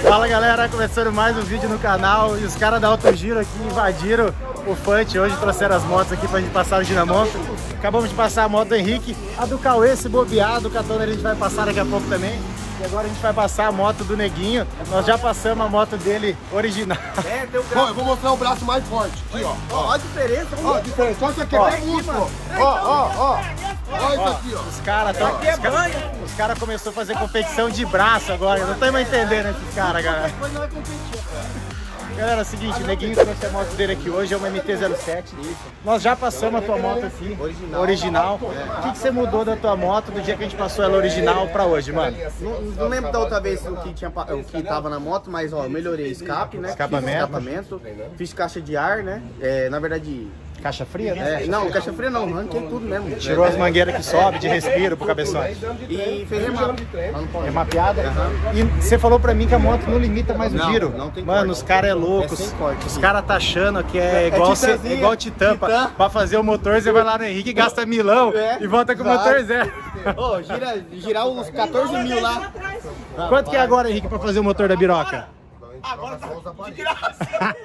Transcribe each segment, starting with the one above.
Fala galera, começando mais um vídeo no canal e os caras da Auto Giro aqui invadiram o FUT. Hoje trouxeram as motos aqui pra gente passar o Dinamômetro. Acabamos de passar a moto do Henrique, a do Cauê, se bobear, do Catona a gente vai passar daqui a pouco também. E agora a gente vai passar a moto do Neguinho. Nós já passamos a moto dele original. É, tem o braço. Bom, eu vou mostrar o braço mais forte. Aqui, ó. Ó a diferença. Ó a diferença. Olha isso aqui, é bem músculo. Ó isso aqui, ó. Os caras os cara começaram a fazer competição de braço agora. Eu não tô mais entendendo esses caras, galera. Depois não vai competir, Galera, é o seguinte, o Neguinho trouxe a moto dele aqui hoje, é uma MT-07. Nós já passamos a tua moto aqui, original. O que você mudou da tua moto do dia que a gente passou ela original pra hoje, mano? Não lembro da outra vez o que tava na moto, mas ó, eu melhorei escape, né? Escapamento. Fiz caixa de ar, né? Na verdade... Caixa fria, né? Não, caixa fria não, arranquei tudo mesmo. Tirou as mangueiras que sobe de respiro pro cabeçote. E fez remap. Remapeada? E você falou pra mim que a moto não limita mais o giro. Não tem Mano, os caras é loucos. Os caras tá achando que é igual Titã. Pra fazer o motor, você vai lá no Henrique, gasta milão e volta com o motor zero. Ô, girar uns 14 mil lá. Quanto que é agora, Henrique, pra fazer o motor da Biroca? Agora tá de graça.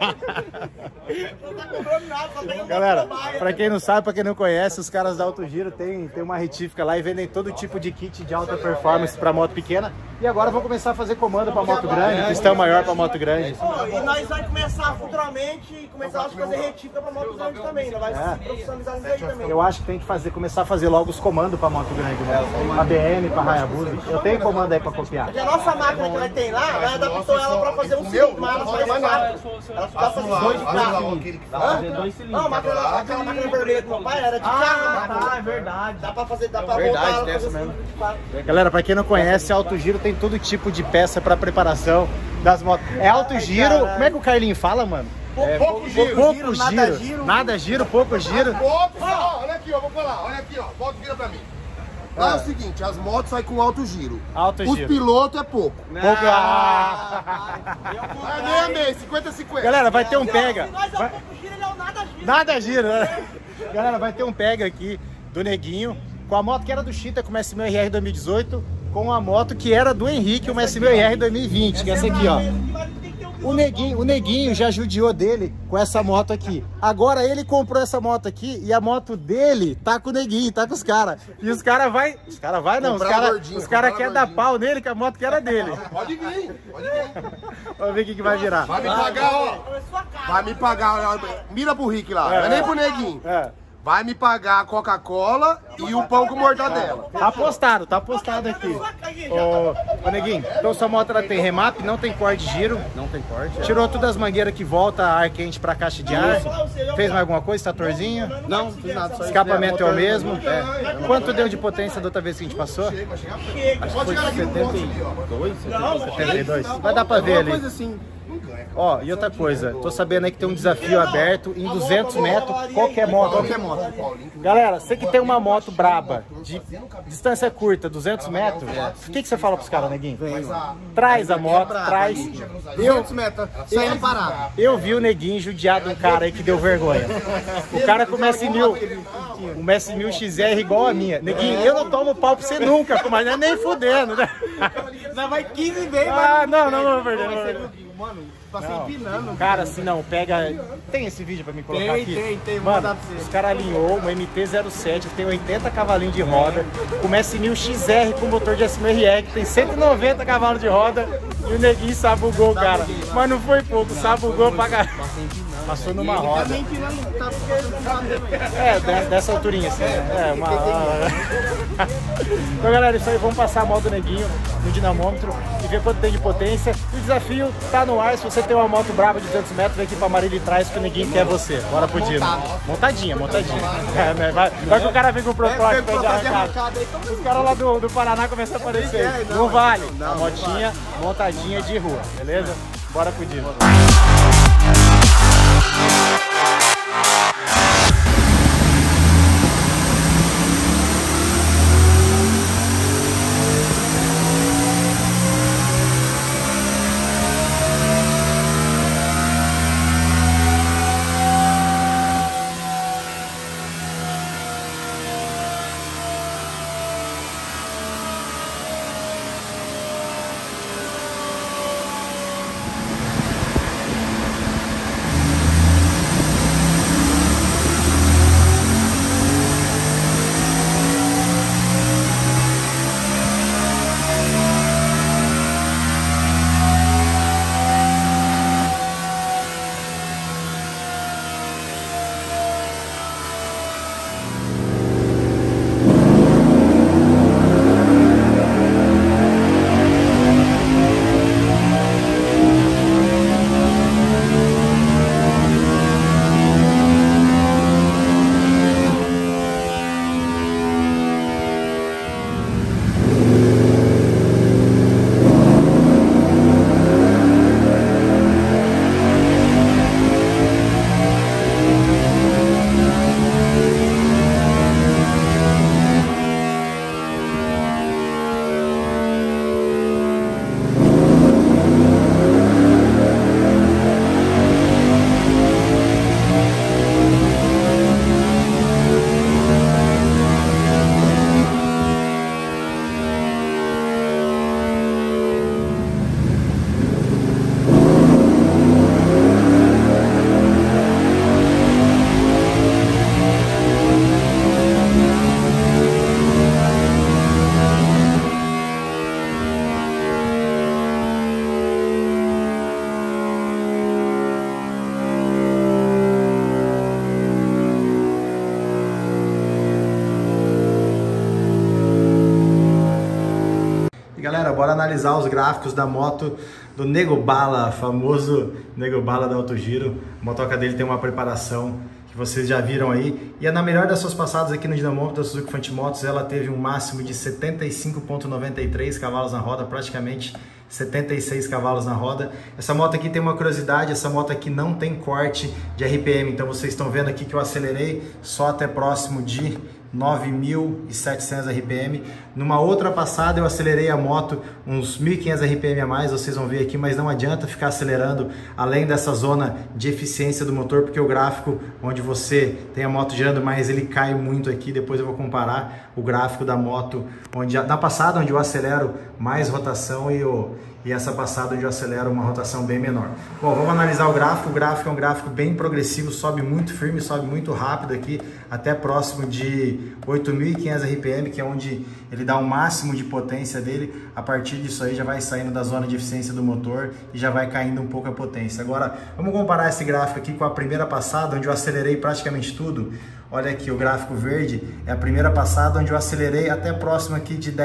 Não tá cobrando nada, só tem Galera, pra quem não sabe, pra quem não conhece, os caras da Auto Giro tem uma retífica lá e vendem todo tipo de kit de alta performance pra moto pequena. E agora vão começar a fazer comando pra moto grande, pistão maior pra moto grande. E nós vamos começar futuramente, começar a fazer retífica pra moto grande também, não vai se profissionalizar nisso aí também. Eu acho que tem que começar a fazer logo os comandos pra moto grande, né? Pra BM, pra Hayabusa. Eu tenho comando aí pra copiar. Porque a nossa máquina que nós tem lá, nós adaptou ela pra fazer um cilindro, mas ela faz mais rápido. Ela dá pra fazer 2 cilindros. Não, aquela máquina vermelha do meu pai era de carro. Tá, é verdade. Dá pra voltar ela pra fazer mesmo. Galera, pra quem não conhece, a Auto Giro tem todo tipo de peça pra preparação das motos. É Auto Giro, como é que o Carlinho fala, mano? Pouco giro. Pouco giro. Nada giro, pouco giro. Olha aqui, ó, vou falar. Olha aqui, ó. Volta, vira pra mim. Lá é o seguinte, as motos saem com alto giro. Os pilotos é pouco. Pouco. É meio, 50-50. Galera, vai ter um pega. Nós é o pouco giro, ele é o nada giro. Nada giro, né? Galera, vai ter um pega aqui do Neguinho com a moto que era do Chita, com o S1000 RR 2018, com a moto que era do Henrique, o S1000 RR 2020, que é essa aqui, ó. O Neguinho já judiou dele com essa moto aqui. Agora ele comprou essa moto aqui e a moto dele tá com o Neguinho, tá com os caras. E os caras vai... Os caras querem dar pau nele, que a moto que era dele. Pode vir. Vamos ver o que vai virar. Vai me pagar, ó. Vai me pagar, ó. Mira pro Rick lá, não é nem pro Neguinho. Vai me pagar a Coca-Cola e o pão com mortadela. Tá apostado aqui. Ô Neguinho, então sua moto ela tem remap, não tem corte de giro. Não tem corte. Tirou todas as mangueiras que volta ar quente pra caixa de ar. Fez mais alguma coisa, estatorzinho? Não fiz nada. Só Escapamento é o mesmo. Quanto deu de potência da outra vez que a gente passou? Acho que foi 72. Vai dar pra ver ali. Coisa assim. Ó, e outra coisa, tô sabendo aí que tem um desafio aberto em 200 metros, qualquer moto. Galera, você que tem uma moto braba, de distância curta, 200 metros, o que você fala pros caras, Neguinho? Traz a moto, traz. 200 metros, sem parar. Eu vi o Neguinho judiado de um cara aí que deu vergonha. O cara com o S1000, um S1000 XR igual a minha. Neguinho, eu não tomo pau pra você nunca, mas não é nem fudendo, né? Não, vai 15 vezes. Não vou perder. Mano, passei empinando. Cara, assim, não, pega... Tem esse vídeo pra me colocar aqui? Tem. Mano, os caras alinhou uma MT-07, tem 80 cavalinhos de roda, com S1000 XR com motor de S1000 RR, que tem 190 cavalos de roda, e o Neguinho sabugou, cara. Mas não foi pouco, sabugou pra caralho. Passou numa roda. Dessa alturinha, assim, né? Então, galera, isso aí, vamos passar a moto do Neguinho no dinamômetro e ver quanto tem de potência. O desafio tá no ar. Se você tem uma moto brava de 200 metros, vem aqui pra Marília e traz que o Neguinho quer você. Bora pro Dino. Montadinha. Vai que o cara vem com o protótipo de arrancada. Os caras lá do Paraná começam a aparecer. Não vale. A motinha montadinha de rua, beleza? Bora pro Dino. analisar os gráficos da moto do Nego Bala, famoso Nego Bala da Autogiro. A motoca dele tem uma preparação que vocês já viram aí. E é na melhor das suas passadas aqui no dinamômetro da Suzuki Fantimotos, ela teve um máximo de 75,93 cavalos na roda, praticamente 76 cavalos na roda. Essa moto aqui tem uma curiosidade, essa moto aqui não tem corte de RPM, então vocês estão vendo aqui que eu acelerei só até próximo de 9.700 RPM. Numa outra passada eu acelerei a moto uns 1.500 RPM a mais, vocês vão ver aqui, mas não adianta ficar acelerando além dessa zona de eficiência do motor, porque o gráfico onde você tem a moto girando mais, ele cai muito aqui. Depois eu vou comparar o gráfico da moto na passada, onde eu acelero mais rotação, e essa passada onde eu acelero uma rotação bem menor. Bom, vamos analisar o gráfico. O gráfico é um gráfico bem progressivo, sobe muito firme, sobe muito rápido aqui, até próximo de 8.500 RPM, que é onde ele dá o máximo de potência dele. A partir disso aí já vai saindo da zona de eficiência do motor e já vai caindo um pouco a potência. Agora, vamos comparar esse gráfico aqui com a primeira passada, onde eu acelerei praticamente tudo. Olha aqui, o gráfico verde é a primeira passada, onde eu acelerei até próximo aqui de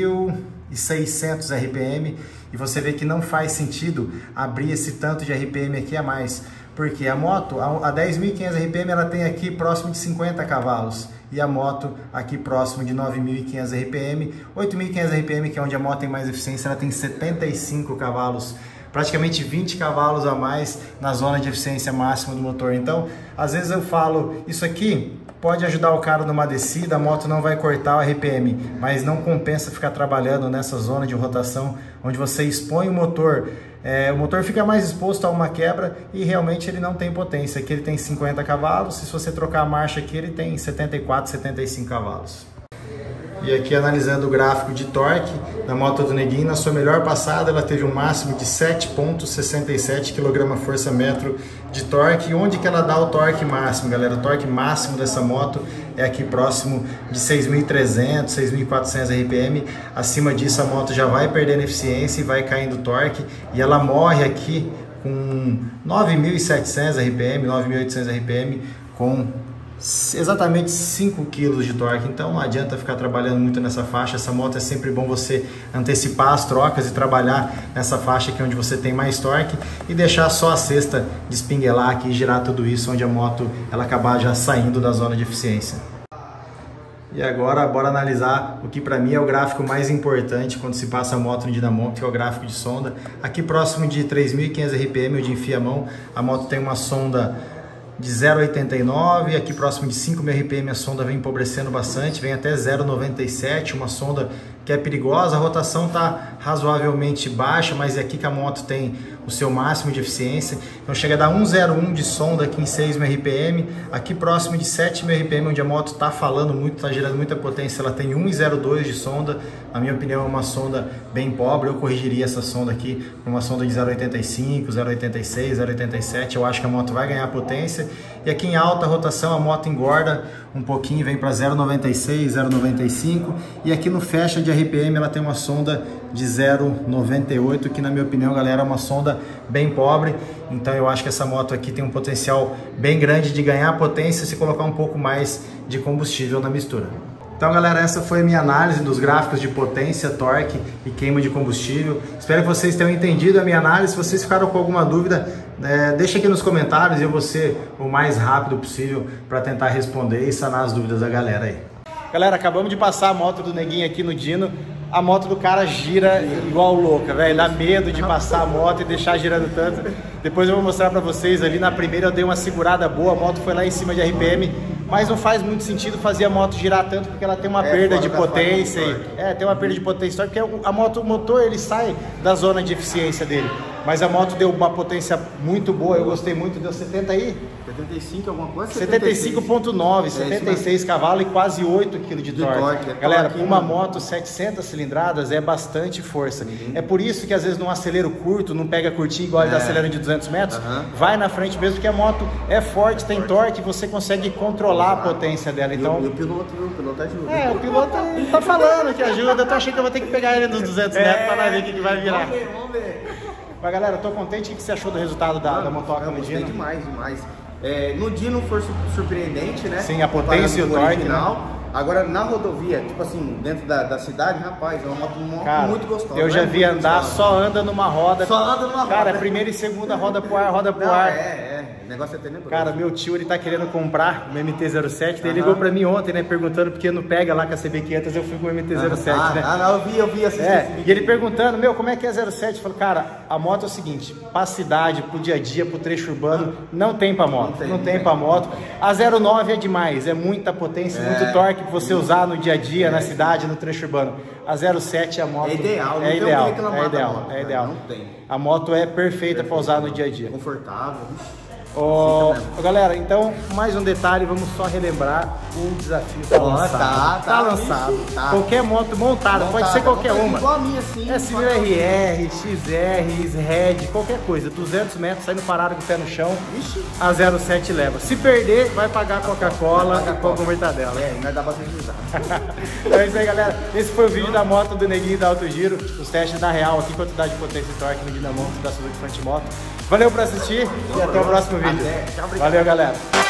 10.600 RPM, e você vê que não faz sentido abrir esse tanto de RPM aqui a mais, porque a moto a 10.500 RPM ela tem aqui próximo de 50 cavalos, e a moto aqui próximo de 9.500 RPM, 8.500 RPM, que é onde a moto tem mais eficiência, ela tem 75 cavalos, praticamente 20 cavalos a mais na zona de eficiência máxima do motor. Então, às vezes eu falo, isso aqui pode ajudar o cara numa descida, a moto não vai cortar o RPM, mas não compensa ficar trabalhando nessa zona de rotação, onde você expõe o motor fica mais exposto a uma quebra e realmente ele não tem potência. Aqui ele tem 50 cavalos, se você trocar a marcha aqui ele tem 74, 75 cavalos. E aqui analisando o gráfico de torque da moto do Neguinho, na sua melhor passada ela teve um máximo de 7,67 kgfm de torque. E onde que ela dá o torque máximo, galera? O torque máximo dessa moto é aqui próximo de 6.300, 6.400 RPM. Acima disso a moto já vai perdendo eficiência e vai caindo o torque, e ela morre aqui com 9.700 RPM, 9.800 RPM, com exatamente 5 kg de torque. Então não adianta ficar trabalhando muito nessa faixa. Essa moto é sempre bom você antecipar as trocas e trabalhar nessa faixa aqui onde você tem mais torque, e deixar só a cesta despinguelar aqui e girar tudo isso, onde a moto ela acabar já saindo da zona de eficiência. E agora bora analisar o que para mim é o gráfico mais importante quando se passa a moto no dinamômetro, que é o gráfico de sonda. Aqui próximo de 3.500 RPM, onde enfia a mão, a moto tem uma sonda de 0,89, aqui próximo de 5.000 RPM a sonda vem empobrecendo bastante, vem até 0,97, uma sonda que é perigosa. A rotação está razoavelmente baixa, mas é aqui que a moto tem o seu máximo de eficiência. Então chega a dar 1,01 de sonda aqui em 6.000 RPM, aqui próximo de 7.000 RPM, onde a moto está falando muito, está gerando muita potência, ela tem 1,02 de sonda. Na minha opinião é uma sonda bem pobre, eu corrigiria essa sonda aqui para uma sonda de 0,85, 0,86, 0,87, eu acho que a moto vai ganhar potência. E aqui em alta rotação a moto engorda um pouquinho, vem para 0,96, 0,95, e aqui no fecha de RPM ela tem uma sonda de 0,98, que na minha opinião, galera, é uma sonda bem pobre. Então eu acho que essa moto aqui tem um potencial bem grande de ganhar potência se colocar um pouco mais de combustível na mistura. Então, galera, essa foi a minha análise dos gráficos de potência, torque e queima de combustível. Espero que vocês tenham entendido a minha análise. Se vocês ficaram com alguma dúvida, deixa aqui nos comentários e eu vou ser o mais rápido possível para tentar responder e sanar as dúvidas da galera aí. Galera, acabamos de passar a moto do Neguinho aqui no Dino. A moto do cara gira igual louca, velho. Dá medo de passar a moto e deixar girando tanto. Depois eu vou mostrar pra vocês ali. Na primeira eu dei uma segurada boa, a moto foi lá em cima de RPM, mas não faz muito sentido fazer a moto girar tanto, porque ela tem uma perda de potência. Tem uma perda de potência, porque o motor ele sai da zona de eficiência dele. Mas a moto deu uma potência muito boa, eu gostei muito, deu 70 aí? 75 alguma coisa? 75,9, 76 cavalos e quase 8 kg de torque. Galera, uma moto 700 cilindradas é bastante força. É por isso que às vezes num acelero curto, não pega curtinho igual ele tá acelerando de 200 metros, vai na frente mesmo, porque a moto é forte, tem torque, você consegue controlar a potência dela. Então, e o piloto ajuda. O piloto tá falando que ajuda, eu tô achando que eu vou ter que pegar ele nos 200 metros para ver o que vai virar. Vamos ver. Mas galera, tô contente. O que você achou do resultado da motoca no Dino? Demais. No Dino foi surpreendente, né? Sim, a potência e o torque, né? Agora, na rodovia, tipo assim, dentro da cidade, rapaz, é uma moto muito gostosa. Eu já vi andar, só anda numa roda. Só anda numa roda. Cara, primeira e segunda roda pro ar, roda pro ar. O negócio é tenebroso. Cara, meu tio, ele tá querendo comprar o MT-07, ele ligou pra mim ontem, né, perguntando porque não pega lá com a CB500, eu fui com o MT-07, né? Eu vi assim. E ele perguntando, meu, como é que é 07? Eu falei, cara, a moto é o seguinte, pra cidade, pro dia a dia, pro trecho urbano, não tem pra moto, não tem pra moto. A 09 é demais, é muita potência, muito torque pra você usar no dia a dia, na cidade, no trecho urbano. A 07 é a moto. É ideal, é ideal, é ideal. Não tem. A moto é perfeita pra usar no dia a dia. Confortável. Galera, então, mais um detalhe, vamos só relembrar o desafio tá lançado. Tá lançado. Qualquer moto montada, pode ser qualquer uma. Igual a minha, assim. SMRR, XR, Red, qualquer coisa. 200 metros, saindo parado com o pé no chão, a 07 leva. Se perder, vai pagar Coca-Cola e pão com mortadela. Não dá bastante risada. Então é isso aí, galera. Esse foi o vídeo da moto do Neguinho da Alto Giro. Os testes da Real aqui, quantidade de potência e torque no Dinamômetro da Suzuki Front Moto. Valeu por assistir e até o próximo vídeo. Valeu, galera.